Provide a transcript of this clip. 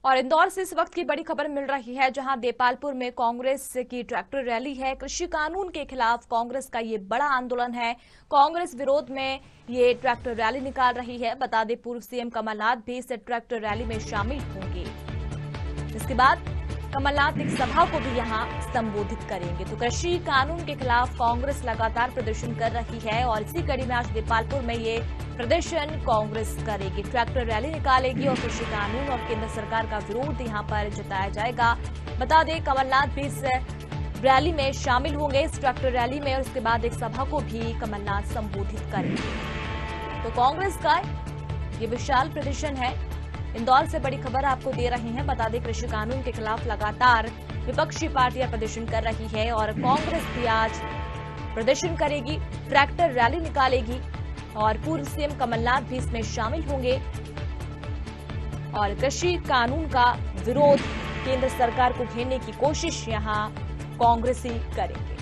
और इंदौर से इस वक्त की बड़ी खबर मिल रही है, जहां देपालपुर में कांग्रेस की ट्रैक्टर रैली है। कृषि कानून के खिलाफ कांग्रेस का ये बड़ा आंदोलन है। कांग्रेस विरोध में ये ट्रैक्टर रैली निकाल रही है। बता दें, पूर्व सीएम कमलनाथ भी इस ट्रैक्टर रैली में शामिल होंगे। इसके बाद कमलनाथ एक सभा को भी यहां संबोधित करेंगे। तो कृषि कानून के खिलाफ कांग्रेस लगातार प्रदर्शन कर रही है और इसी कड़ी में आज देपालपुर में ये प्रदर्शन कांग्रेस करेगी। ट्रैक्टर रैली निकालेगी और कृषि कानून और केंद्र सरकार का विरोध यहां पर जताया जाएगा। बता दें, कमलनाथ भी इस रैली में शामिल होंगे, इस ट्रैक्टर रैली में, और इसके बाद एक सभा को भी कमलनाथ संबोधित करेंगे। तो कांग्रेस का ये विशाल प्रदर्शन है। इंदौर से बड़ी खबर आपको दे रहे हैं। बता दें, कृषि कानून के खिलाफ लगातार विपक्षी पार्टियां प्रदर्शन कर रही है और कांग्रेस भी आज प्रदर्शन करेगी, ट्रैक्टर रैली निकालेगी और पूर्व सीएम कमलनाथ भी इसमें शामिल होंगे और कृषि कानून का विरोध, केंद्र सरकार को घेरने की कोशिश यहां कांग्रेसी करेंगे।